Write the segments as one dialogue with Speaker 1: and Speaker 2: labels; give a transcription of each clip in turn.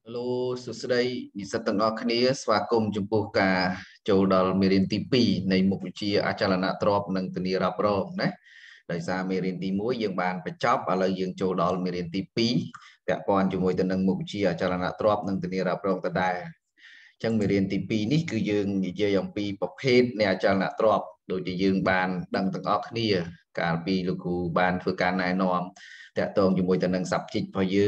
Speaker 1: Hello,សួស្តីនិស្សិតទាំងអស់គ្នាស្វាគមន៍ចំពោះការចូលដល់មេរៀនទី2នៃមុខវិជ្ជាអចលនទ្រព្យនិងធានារ៉ាប់រងណាដោយសារមេរៀនទី1យើងបានបញ្ចប់ឥឡូវយើងចូលដល់មេរៀនទី2ពាក់ព័ន្ធជាមួយទៅនឹងមុខវិជ្ជាអចលនទ្រព្យនិងធានារ៉ាប់រងដដែលអញ្ចឹងមេរៀនទី2នេះគឺយើងនិយាយអំពីប្រភេទនៃអចលនទ្រព្យដូចជាយើងបានដឹងទាំងអស់គ្នាកាលពីលោកគ្រូបានធ្វើការណែនាំតាក់ទងជាមួយទៅនឹង subject របស់យើង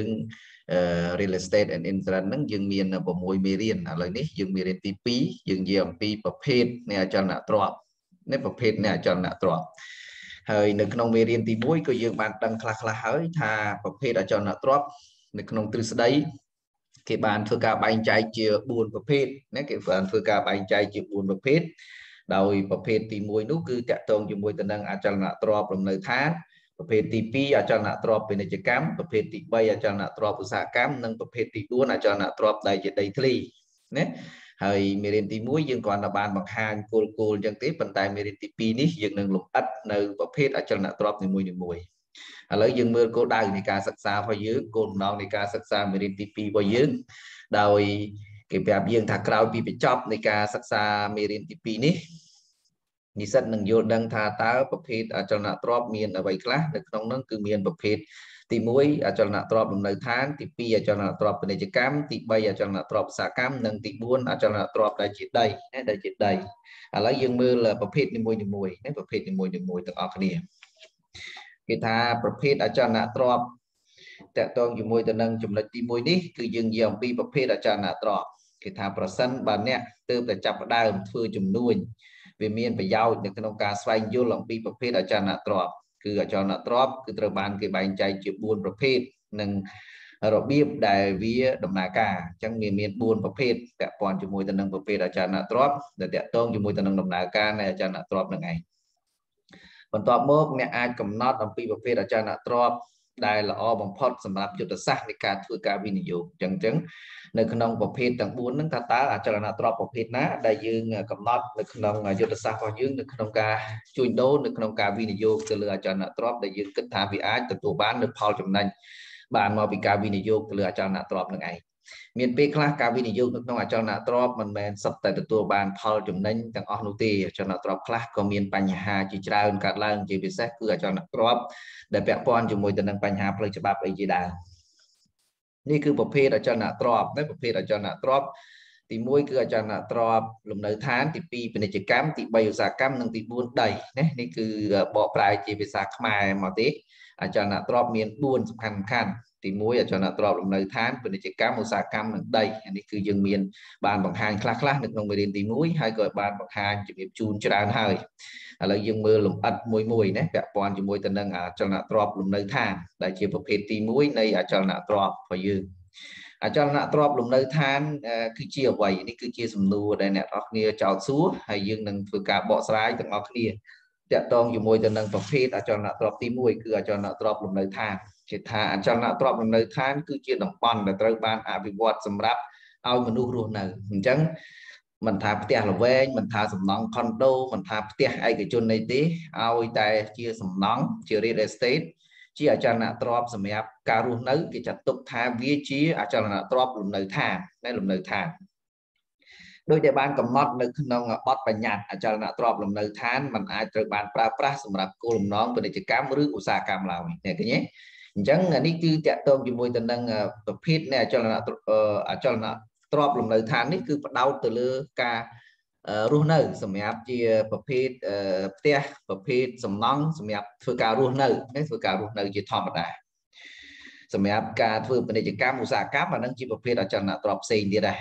Speaker 1: real estate and insurance ហ្នឹងយើងមាន6មេរៀនឥឡូវនេះយើងមេរៀនទី2យើងនិយាយអំពីប្រភេទនៃអចលនទ្រព្យនេះប្រភេទនៃអចលនទ្រព្យហើយនៅក្នុងមេរៀនទី1ក៏យើងបានដឹងខ្លះៗហើយថាប្រភេទអចលនទ្រព្យនៅក្នុងទ្រឹស្ដីគេបានធ្វើការបែងចែកជា4ប្រភេទណាគេបានធ្វើការបែងចែកជា4ប្រភេទដោយប្រភេទទី1នោះគឺតាក់ទងជាមួយទៅនឹងអចលនទ្រព្យលំនៅឋានប្រភេទទី2អចលនទ្រព្យពាណិជ្ជកម្មប្រភេទទី3អចលនទ្រព្យឧស្សាហកម្មនិងប្រភេទទី4អចលនទ្រព្យដែលជាដីធ្លីណាហើយមេរៀនទី1យើងគ្រាន់តែបានបង្ហាញគោលអញ្ចឹងទេប៉ុន្តែមេរៀនទី2នេះយើងនឹងលម្អិតនៅប្រភេទអចលនទ្រព្យនីមួយៗឥឡូវយើងមើលគោលដៅនៃការសិក្សារបស់យើងគោលបំណងនៃការសិក្សាមេរៀនទី2របស់យើងដោយគេប្រាប់យើងថាក្រោយពីបញ្ចប់នៃការសិក្សាមេរៀនទី2នេះនិស្សិតនឹងយល់ដឹងថាតើប្រភេទអចលនទ្រព្យមានអ្វីខ្លះនៅក្នុងនោះគឺមានប្រភេទទី1អចលនទ្រព្យលំនៅឋានទី2អចលនទ្រព្យពាណិជ្ជកម្មទី3អចលនទ្រព្យឧស្សាហកម្មនិងទី4អចលនទ្រព្យដែលជាដីដែលជាដីឥឡូវយើងមើលប្រភេទនីមួយៗណាប្រភេទនីមួយៗទាំងអស់គ្នាគេថាប្រភេទអចលនទ្រព្យតកតងជាមួយទៅនឹងចំណុចទី1នេះគឺយើងនិយាយអំពីប្រភេទអចលនទ្រព្យគេថាប្រសិនបើអ្នកទើបតែចាប់ផ្ដើមធ្វើជំនួញវាមានប្រយោជន៍នៅក្នុងការស្វែងយល់អំពីប្រភេទអចលនទ្រព្យគឺអចលនទ្រព្យគឺត្រូវបានគេបែងចែកជា4ប្រភេទនិងរបៀបដែលវាដំណើរការអញ្ចឹងវាមាន4ប្រភេទពាក់ព័ន្ធជាមួយទៅនឹងប្រភេទអចលនទ្រព្យដែលតាក់ទងជាមួយទៅនឹងដំណើរការនៃអចលនទ្រព្យនឹងឯងបន្ទាប់មកអ្នកអាចកំណត់អំពីប្រភេទអចលនទ្រព្យដែលល្អបំផុតសម្រាប់យុទ្ធសាស្ត្រនៃការធ្វើការវិនិយោគអញ្ចឹងនៅក្នុងប្រភេទទាំង4ហ្នឹងថាតើអចលនទ្រព្យប្រភេទណាដែលយើងកំណត់នៅក្នុងយុទ្ធសាស្ត្ររបស់យើងនៅក្នុងការជួញដូរនៅក្នុងការវិនិយោគទៅលើអចលនទ្រព្យដែលយើងគិតថាវាអាចទទួលបាននូវផលចំណេញបានមកពីការវិនិយោគទៅលើអចលនទ្រព្យនឹងឯងមានពេលខ្លះការវិនិយោគនៅក្នុងអចលនទ្រព្យមិនមែនសុទ្ធតែទទួលបានផលចំណេញទាំងអស់នោះទេអចលនទ្រព្យខ្លះក៏មានបញ្ហាជាច្រើនកើតឡើងជាពិសេសគឺអចលនទ្រព្យដែលពាក់ព័ន្ធជាមួយទៅនឹងបញ្ហាផ្លូវច្បាប់អីជាដើមនេះគឺប្រភេទអចលនទ្រព្យណាប្រភេទអចលនទ្រព្យទី1គឺអចលនទ្រព្យលំនៅឋានទី2ពាណិជ្ជកម្មទី3ឧស្សាហកម្មនិងទី4ដីណានេះគឺបកប្រែជាភាសាខ្មែរមកទេអចលនទ្រព្យមាន4សំខាន់ទី1អចលនទ្រព្យលំនៅឋានពាណិជ្ជកម្មឧស្សាហកម្មនិងដីនេះគឺយើងមានបានបង្ហាញខ្លះៗនៅក្នុងមេរៀនទី1ហើយក៏បានបង្ហាញជំរាបជូនច្រើនហើយឥឡូវយើងមើលលម្អិតមួយណាពាក់ព័ន្ធជាមួយទៅនឹងអចលនទ្រព្យលំនៅឋានដែលជាប្រភេទទី1នៃអចលនទ្រព្យរបស់យើងអចលនទ្រព្យលំនៅឋានគឺជាអ្វីនេះគឺជាសំណួរដែលអ្នកនរគ្នាចោទសួរហើយយើងនឹងធ្វើការបកស្រាយទាំងអស់គ្នាតាក់ទងជាមួយទៅនឹងប្រភេទអចលនទ្រព្យទី1គឺអចលនទ្រព្យលំនៅឋានជាថាអចលនទ្រព្យលំនៅឋានគឺជាតំបន់ដែលត្រូវបានអភិវឌ្ឍសម្រាប់ឲ្យមនុស្សរស់នៅអញ្ចឹងមិនថាផ្ទះល្វែងមិនថាសំណង់ខុនដូមិនថាផ្ទះឯកជនអីទេឲ្យតែជាសំណង់ជា real estate ជាអចលនទ្រព្យសម្រាប់ការរស់នៅគេចាត់ទុកថាវាជាអចលនទ្រព្យលំនៅឋានណាលំនៅឋានដោយដែលបានកំណត់នៅក្នុងបទបញ្ញត្តិអចលនទ្រព្យលំនៅឋានมันអាចត្រូវបានប្រើប្រាស់សម្រាប់គោលបំណងពាណិជ្ជកម្មឬឧស្សាហកម្មឡើយឃើញទេអញ្ចឹងនេះគឺតាក់ទងជាមួយទៅនឹងប្រភេទនៃអចលនទ្រព្យលំនៅឋាននេះគឺផ្ដោតទៅលើការរស់នៅសម្រាប់ជាប្រភេទផ្ទះប្រភេទសំណង់សម្រាប់ធ្វើការរស់នៅធ្វើការរស់នៅជាធម្មតាសម្រាប់ការធ្វើពាណិជ្ជកម្មឧស្សាហកម្មអានឹងជាប្រភេទអចលនទ្រព្យផ្សេងទៀតដែរ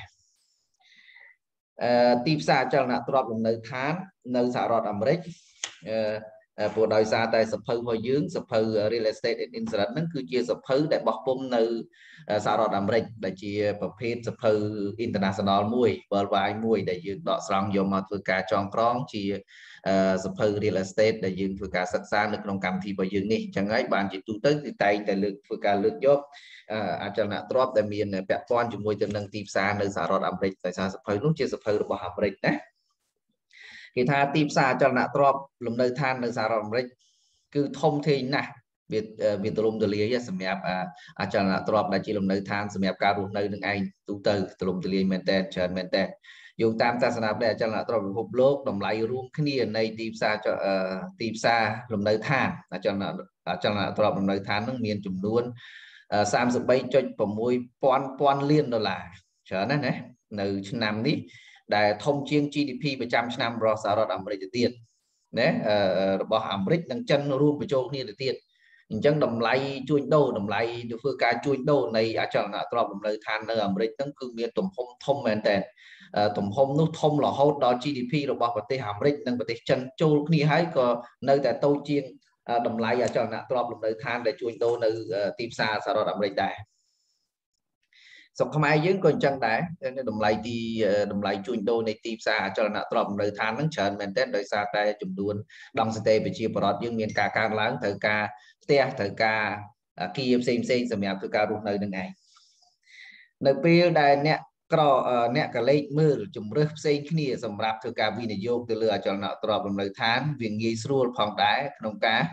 Speaker 1: ទីផ្សារអចលនទ្រព្យលំនៅឋាននៅសហរដ្ឋអាមេរិកព្រោះដោយសារតែសភៅរបស់យើងសភៅ Real Estate and Insurance ហ្នឹងគឺជាសភៅដែលបោះពុម្ពនៅសហរដ្ឋអាមេរិកដែលជាប្រភេទសភៅ international មួយ worldwide មួយដែលយើងដកស្រង់យកមកធ្វើការចងក្រងជាសភៅ Real Estate ដែលយើងធ្វើការសិក្សានៅក្នុងកម្មវិធីរបស់យើងនេះអញ្ចឹងហើយបានជាទូទៅគឺតែងតែធ្វើការលើកយកអចលនទ្រព្យដែលមានពាក់ព័ន្ធជាមួយទៅនឹងទីផ្សារនៅសហរដ្ឋអាមេរិកដោយសារសភៅនោះជាសភៅរបស់អាមេរិកណាគេថាទីផ្សារអចលនទ្រព្យលំនៅឋាននៅសហរដ្ឋអាមេរិកគឺធំធេងណាស់វាទលំទលាយសម្រាប់អាចលនទ្រព្យដែលជាលំនៅឋានសម្រាប់ការរស់នៅនឹងឯងទូទៅទលំទលាយមែនតើច្រើនមែនតើយោងតាមទស្សនវិជ្ជាអចលនទ្រព្យពិភពលោកតម្លៃរួមគ្នានៃទីផ្សារលំនៅឋានអចលនទ្រព្យលំនៅឋាននឹងមានចំនួន33.6 ពាន់លានដុល្លារច្រើនណាស់នៅឆ្នាំនេះដែលធំជាង GDP ប្រចាំឆ្នាំរបស់សហរដ្ឋអាមេរិកទៅទៀតណារបស់អាមេរិកនិងចិនរួមបញ្ចូលគ្នាទៅទៀតអញ្ចឹងតម្លៃជួញដូរតម្លៃទៅធ្វើការជួញដូរនៃអចលនទ្រព្យលំនៅឋាននៅអាមេរិកហ្នឹងគឺមានទំហំធំមែនតើទំហំនោះធំរហូតដល់ GDP របស់ប្រទេសអាមេរិកនិងប្រទេសចិនចូលគ្នាហើយក៏នៅតែតូចជាងតម្លៃអចលនទ្រព្យលំនៅឋានដែលជួញដូរនៅទីផ្សារសហរដ្ឋអាមេរិកដែរស្រុកខ្មែរយើងក៏អញ្ចឹងដែរតម្លៃជួញដូរនៃទីផ្សារអចលនទ្រព្យលំនៅឋានហ្នឹងច្រើនមែនទែនដោយសារតែចំនួនដង់សតេប្រជាពលរដ្ឋយើងមានការកើនឡើងត្រូវការផ្ទះត្រូវការអគារផ្សេងសម្រាប់ធ្វើការរស់នៅនឹងឯងនៅពេលដែលអ្នកក៏លេខមើលជំរើសផ្សេងគ្នាសម្រាប់ធ្វើការវិនិយោគទៅលើអចលនទ្រព្យលំនៅឋានវាងាយស្រួលផងដែរក្នុងការ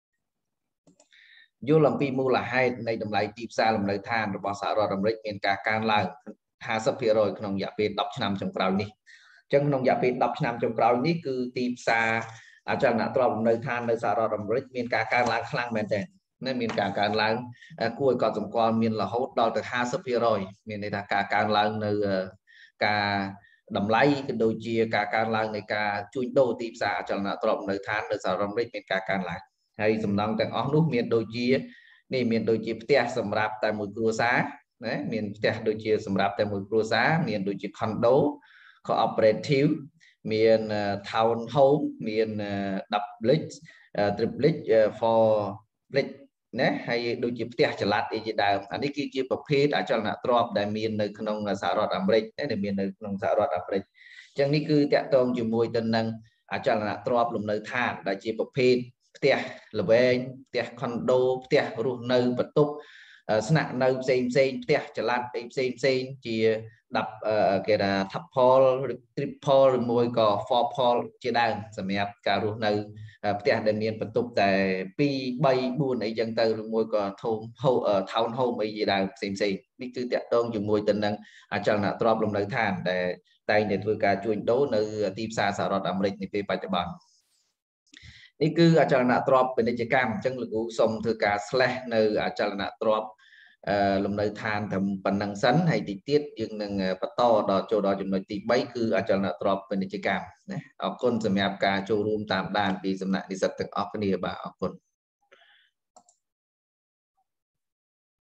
Speaker 1: យល់អំពីមូលហេតុនៃតម្លៃទីផ្សារលំនៅឋានរបស់សហរដ្ឋអាមេរិកមានការកើនឡើង 50% ក្នុងរយៈពេល10ឆ្នាំចុងក្រោយនេះអញ្ចឹងក្នុងរយៈពេល10ឆ្នាំចុងក្រោយនេះគឺទីផ្សារអចលនទ្រព្យលំនៅឋាននៅសហរដ្ឋអាមេរិកមានការកើនឡើងខ្លាំងមែនទែនណាមានការកើនឡើងគួរឲ្យកត់សម្គាល់មានរហូតដល់ទៅ 50% មានន័យថាការកើនឡើងនៅការតម្លៃក៏ដូចជាការកើនឡើងនៃការជួញដូរទីផ្សារអចលនទ្រព្យនៅឋាននៅសហរដ្ឋអាមេរិកមានការកើនឡើងហើយសំណង់ទាំងអស់នោះមានដូចជាផ្ទះសម្រាប់តែមួយគ្រួសារណាមានផ្ទះដូចជាសម្រាប់តែមួយគ្រួសារមានដូចជា condo cooperative មាន town home មាន duplex triplex fourplex ណាហើយដូចជាផ្ទះចល័តអីជាដើមអានេះគឺជាប្រភេទអចលនទ្រព្យដែលមាននៅក្នុងសហរដ្ឋអាមេរិកដែលមាននៅក្នុងសហរដ្ឋអាមេរិកអញ្ចឹងនេះគឺតាក់ទងជាមួយទៅនឹងអចលនទ្រព្យលំនៅឋានដែលជាប្រភេទផ្ទះល្វែងផ្ទះ condo ផ្ទះរស់នៅបន្ទប់ស្នាក់នៅផ្សេងផ្ទះចល័តផ្សេងជាគេថា couple triple ឬមួយក៏ fourple ជាដើមសម្រាប់ការរស់នៅផ្ទះដែលមានបន្ទប់តែ2 3 4អីចឹងទៅឬមួយក៏ town home អីជាដើមផ្សេងនេះគឺតាក់ទងជាមួយទៅនឹងអចលនទ្រព្យលំនៅឋានដែលតែងតែធ្វើការជួញដូរនៅទីផ្សារសហរដ្ឋអាមេរិកនាពេលបច្ចុប្បន្ននេះគឺអចលនទ្រព្យពាណិជ្ជកម្មអញ្ចឹងលោកគ្រូសូមធ្វើការ slash នៅអចលនទ្រព្យលំនៅឋានតែប៉ុណ្្នឹងសិនហើយតិចទៀតយើងនឹងបន្តដល់ចូលដល់ចំណុចទី3គឺអចលនទ្រព្យពាណិជ្ជកម្មណាអរគុណសម្រាប់ការចូលរួមតាមដានពីសំណាក់និស្សិតទាំងអស់គ្នាបាទអរគុណ